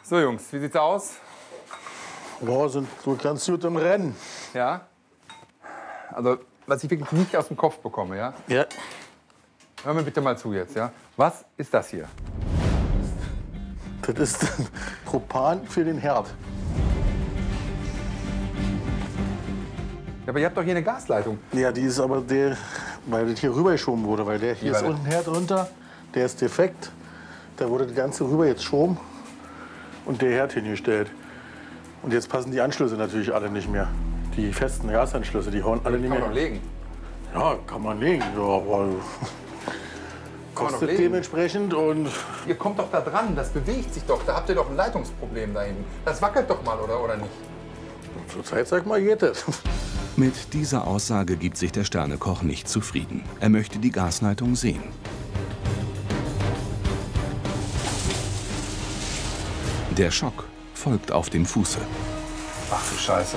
So, Jungs, wie sieht's aus? Boah, sind so ganz gut im Rennen. Ja? Also, was ich wirklich nicht aus dem Kopf bekomme, ja? Ja. Hör mir bitte mal zu jetzt, ja? Was ist das hier? Das ist Propan für den Herd. Ja, aber ihr habt doch hier eine Gasleitung. Ja, die ist aber der, weil das hier rübergeschoben wurde. Weil der hier ist unten Herd runter, der ist defekt. Da wurde das Ganze rüber jetzt geschoben und der Herd hingestellt. Und jetzt passen die Anschlüsse natürlich alle nicht mehr. Die festen Gasanschlüsse, die hauen alle nicht mehr. Kann man doch legen. Ja, kann man legen. Ja, aber kostet dementsprechend und... Ihr kommt doch da dran, das bewegt sich doch. Da habt ihr doch ein Leitungsproblem da hinten. Das wackelt doch mal, oder nicht? Zurzeit, sag mal, geht das. Mit dieser Aussage gibt sich der Sternekoch nicht zufrieden. Er möchte die Gasleitung sehen. Der Schock folgt auf dem Fuße. Ach du Scheiße.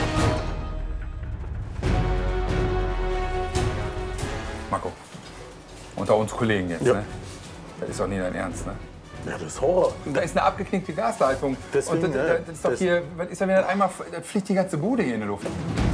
Marco, unter uns Kollegen jetzt, Ja. ne? Das ist doch nie dein Ernst, ne? Ja, das ist Horror. Da ist eine abgeknickte Gasleitung. Deswegen, und das ist doch hier, was ist da wieder einmal, das fliegt die ganze Bude hier in die Luft.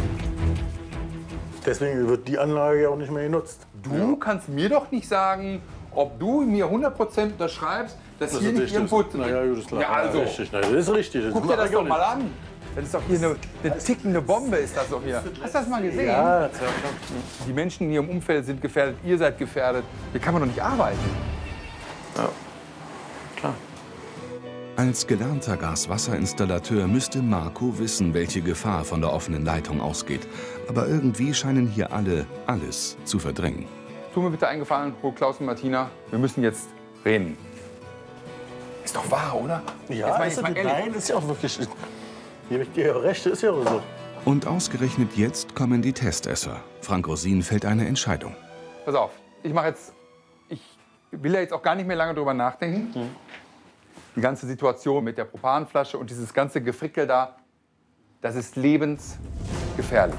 Deswegen wird die Anlage ja auch nicht mehr genutzt. Du kannst mir doch nicht sagen, ob du mir 100% unterschreibst, dass hier nicht irgendwo... Naja, gut, ist klar. Ja, also. Richtig. Das ist richtig. Guck dir das doch mal an. Das ist doch hier eine tickende Bombe, ist das doch hier. Hast du das mal gesehen? Ja, Die Menschen hier im Umfeld sind gefährdet, ihr seid gefährdet. Hier kann man doch nicht arbeiten. ja. Klar. Als gelernter Gaswasserinstallateur müsste Marco wissen, welche Gefahr von der offenen Leitung ausgeht. Aber irgendwie scheinen hier alle alles zu verdrängen. Tu mir bitte einen Gefallen, hol Klaus und Martina. Wir müssen jetzt reden. Ist doch wahr, oder? Ja, jetzt mal ehrlich. nein, ist ja auch wirklich... Gebe ich dir recht, ist ja auch so. Und ausgerechnet jetzt kommen die Testesser. Frank Rosin fällt eine Entscheidung. Pass auf, ich will ja jetzt auch gar nicht mehr lange drüber nachdenken. Die ganze Situation mit der Propanflasche und dieses ganze Gefrickel da, das ist lebensgefährlich.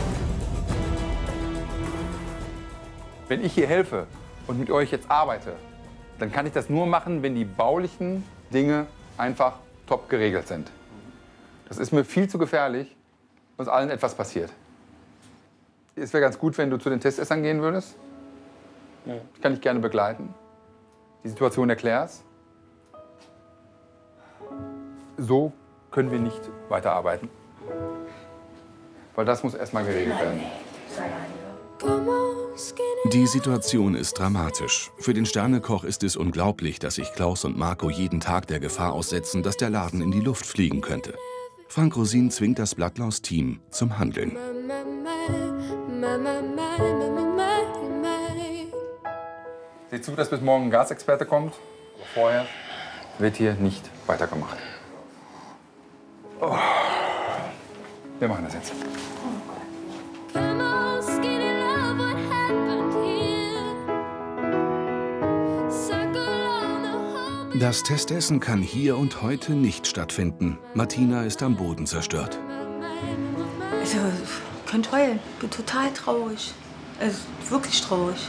Wenn ich hier helfe und mit euch jetzt arbeite, dann kann ich das nur machen, wenn die baulichen Dinge einfach top geregelt sind. Das ist mir viel zu gefährlich, dass allen etwas passiert. Es wäre ganz gut, wenn du zu den Testessern gehen würdest. Ich kann dich gerne begleiten. Die Situation erklärst. So können wir nicht weiterarbeiten. Weil das muss erstmal geregelt werden. Die Situation ist dramatisch. Für den Sternekoch ist es unglaublich, dass sich Klaus und Marco jeden Tag der Gefahr aussetzen, dass der Laden in die Luft fliegen könnte. Frank Rosin zwingt das Blattlaus-Team zum Handeln. Seht zu, dass bis morgen ein Gasexperte kommt. Aber vorher wird hier nicht weitergemacht. Oh. Wir machen das jetzt. Das Testessen kann hier und heute nicht stattfinden. Martina ist am Boden zerstört. Also, ich könnte heulen. Ich bin total traurig. Also, wirklich traurig.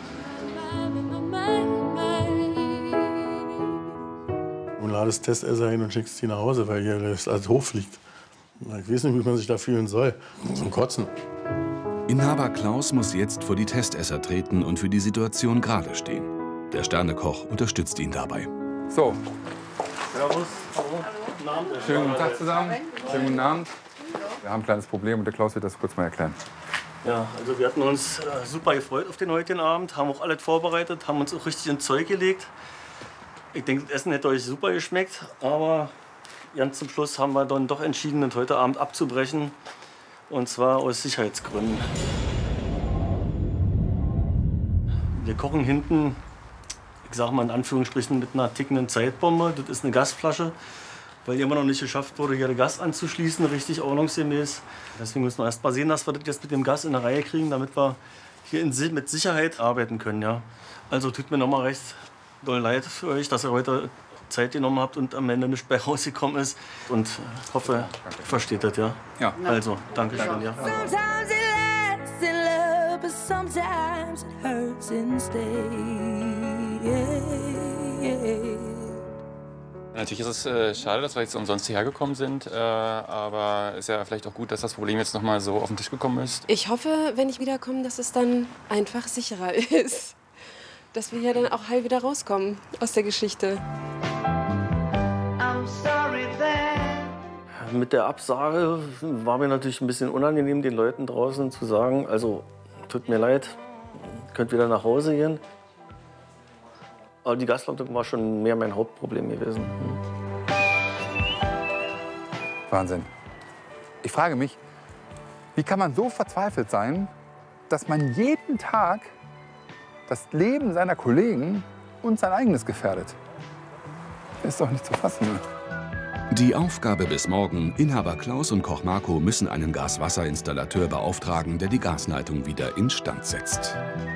Du ladest Testesser hin und schickst die nach Hause, weil hier das alles hochfliegt. Ich weiß nicht, wie man sich da fühlen soll. Zum Kotzen. Inhaber Klaus muss jetzt vor die Testesser treten und für die Situation gerade stehen. Der Sternekoch unterstützt ihn dabei. So, Servus. Hallo. Guten Abend. schönen guten Tag zusammen. Schönen guten Abend. Wir haben ein kleines Problem und der Klaus wird das kurz mal erklären. Ja, also wir hatten uns super gefreut auf den heutigen Abend, haben auch alles vorbereitet, haben uns auch richtig ins Zeug gelegt. Ich denke, das Essen hätte euch super geschmeckt, aber ganz zum Schluss haben wir dann doch entschieden, das heute Abend abzubrechen. Und zwar aus Sicherheitsgründen. Wir kochen hinten, ich sage mal in Anführungsstrichen, mit einer tickenden Zeitbombe. Das ist eine Gasflasche, weil immer noch nicht geschafft wurde, hier das Gas anzuschließen, richtig ordnungsgemäß. Deswegen müssen wir erst mal sehen, dass wir das jetzt mit dem Gas in der Reihe kriegen, damit wir hier mit Sicherheit arbeiten können. Ja. Also tut mir nochmal recht doll leid für euch, dass ihr heute Zeit genommen habt und am Ende nicht bei rausgekommen ist. Und hoffe, ihr versteht das, ja? Ja. Also, danke schön, ja. Sometimes it lasts in love, but sometimes it hurts instead. Natürlich ist es schade, dass wir jetzt umsonst hierher gekommen sind, aber es ist ja vielleicht auch gut, dass das Problem jetzt noch mal so auf den Tisch gekommen ist. Ich hoffe, wenn ich wiederkomme, dass es dann einfach sicherer ist. Dass wir ja dann auch heil wieder rauskommen aus der Geschichte. Mit der Absage war mir natürlich ein bisschen unangenehm, den Leuten draußen zu sagen, also tut mir leid, könnt wieder nach Hause gehen. Aber die Gasleitung war schon mehr mein Hauptproblem gewesen. Wahnsinn. Ich frage mich, wie kann man so verzweifelt sein, dass man jeden Tag das Leben seiner Kollegen und sein eigenes gefährdet? Das ist doch nicht zu fassen. Die Aufgabe bis morgen: Inhaber Klaus und Koch Marco müssen einen Gaswasserinstallateur beauftragen, der die Gasleitung wieder instand setzt.